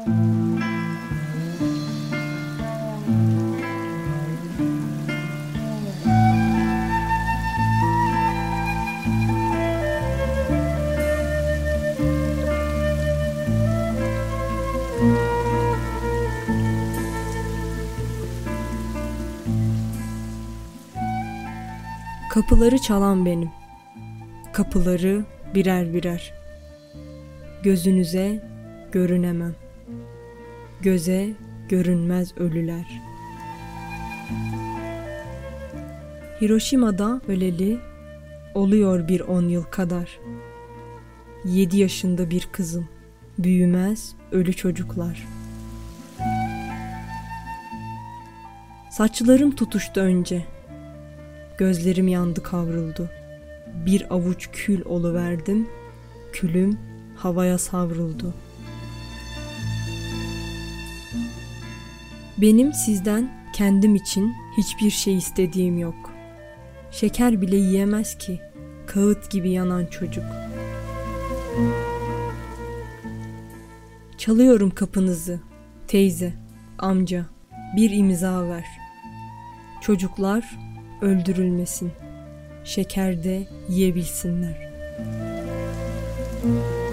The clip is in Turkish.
Kapıları çalan benim, kapıları birer birer. Gözünüze görünemem, göze görünmez ölüler. Hiroşima'da öleli oluyor bir 10 yıl kadar. 7 yaşında bir kızım, büyümez ölü çocuklar. Saçlarım tutuştu önce. Gözlerim yandı kavruldu. Bir avuç kül oluverdim. Külüm havaya savruldu. Benim sizden kendim için hiçbir şey istediğim yok. Şeker bile yiyemez ki kağıt gibi yanan çocuk. Çalıyorum kapınızı, teyze, amca, bir imza ver. Çocuklar öldürülmesin, şeker de yiyebilsinler.